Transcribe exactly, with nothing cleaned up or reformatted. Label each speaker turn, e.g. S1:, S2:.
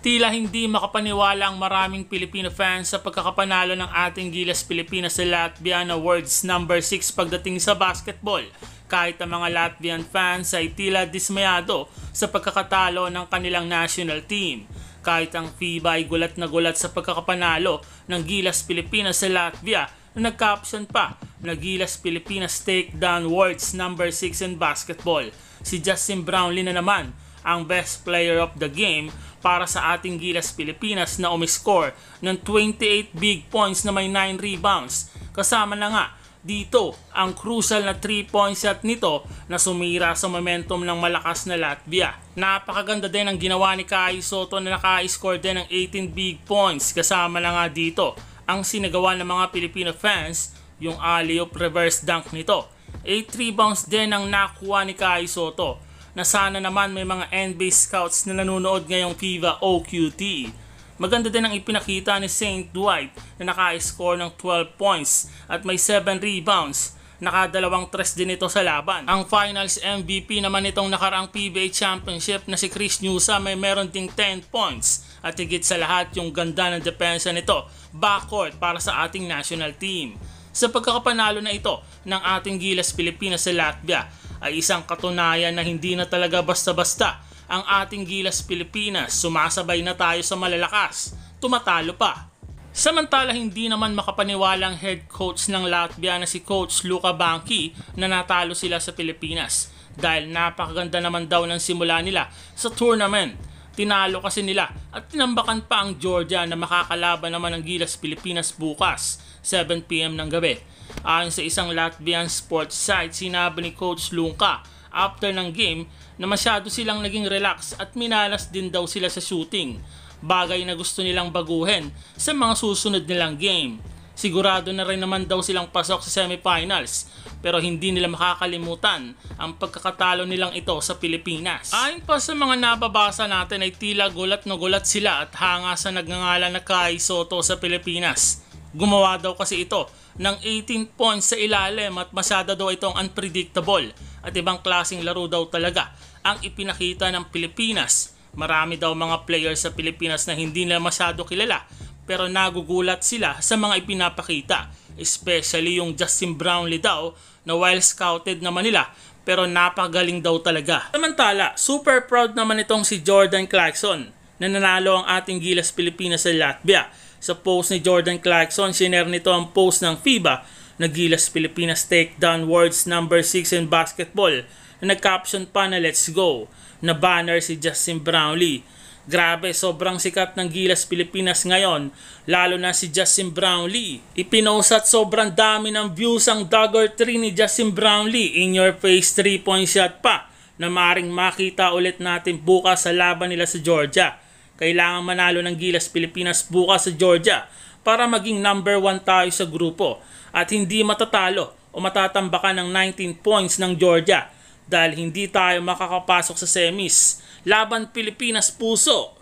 S1: Tila hindi makapaniwala ang maraming Pilipino fans sa pagkakapanalo ng ating Gilas Pilipinas sa Latvian Awards number six pagdating sa basketball. Kahit ang mga Latvian fans ay tila dismayado sa pagkakatalo ng kanilang national team. Kahit ang FIBA ay gulat na gulat sa pagkakapanalo ng Gilas Pilipinas sa Latvia na nag-caption pa na Gilas Pilipinas Takedown Awards number six in basketball. Si Justin Brownlee na naman ang best player of the game para sa ating Gilas Pilipinas na umiscore ng twenty-eight big points na may nine rebounds. Kasama na nga dito ang crucial na three point shot nito na sumira sa momentum ng malakas na Latvia. Napakaganda din ang ginawa ni Kai Sotto na naka-score din ng eighteen big points. Kasama na nga dito ang sinagawa ng mga Filipino fans, yung alley-oop reverse dunk nito. eight rebounds din ang nakuha ni Kai Sotto na sana naman may mga N B A scouts na nanonood ngayong FIBA O Q T. Maganda din ang ipinakita ni Saint Dwight na naka-score ng twelve points at may seven rebounds. Nakadalawang tres din ito sa laban. Ang finals M V P naman itong nakaraang P B A Championship na si Chris Newsa may meron ding ten points. At higit sa lahat yung ganda ng depensa nito backcourt para sa ating national team. Sa pagkakapanalo na ito ng ating Gilas Pilipinas sa Latvia ay isang katunayan na hindi na talaga basta-basta ang ating Gilas Pilipinas. Sumasabay na tayo sa malalakas, tumatalo pa. Samantala hindi naman makapaniwalang head coach ng Latvia na si Coach Luka Banki na natalo sila sa Pilipinas dahil napakaganda naman daw ng simula nila sa tournament. Tinalo kasi nila at tinambakan pa ang Georgia na makakalaban naman ng Gilas Pilipinas bukas seven p m ng gabi. Ayon sa isang Latvian sports site, sinabi ni Coach Luka after ng game na masyado silang naging relax at minalas din daw sila sa shooting. Bagay na gusto nilang baguhin sa mga susunod nilang game. Sigurado na rin naman daw silang pasok sa semifinals pero hindi nila makakalimutan ang pagkakatalo nilang ito sa Pilipinas. Ayon pa sa mga nababasa natin ay tila gulat na gulat sila at hanga sa nagngangalan na Kai Sotto sa Pilipinas. Gumawa daw kasi ito ng eighteen points sa ilalim at masyado daw itong unpredictable at ibang klaseng laro daw talaga ang ipinakita ng Pilipinas. Marami daw mga players sa Pilipinas na hindi nila masyado kilala pero nagugulat sila sa mga ipinapakita. Especially yung Justin Brownlee daw na well scouted naman nila pero napagaling daw talaga. Samantala, super proud naman itong si Jordan Clarkson na nanalo ang ating Gilas Pilipinas sa Latvia. Sa post ni Jordan Clarkson, sinare nito ang post ng FIBA na Gilas Pilipinas Takedown Awards number six in basketball na nag-caption pa na let's go na banner si Justin Brownlee. Grabe, sobrang sikat ng Gilas Pilipinas ngayon, lalo na si Justin Brownlee. Ipinost at sobrang dami ng views ang Dagger three ni Justin Brownlee, in your face three point shot pa na maring makita ulit natin bukas sa laban nila sa Georgia. Kailangan manalo ng Gilas Pilipinas bukas sa Georgia para maging number one tayo sa grupo at hindi matatalo o matatambakan ng nineteen points ng Georgia dahil hindi tayo makakapasok sa semis. Laban Pilipinas puso!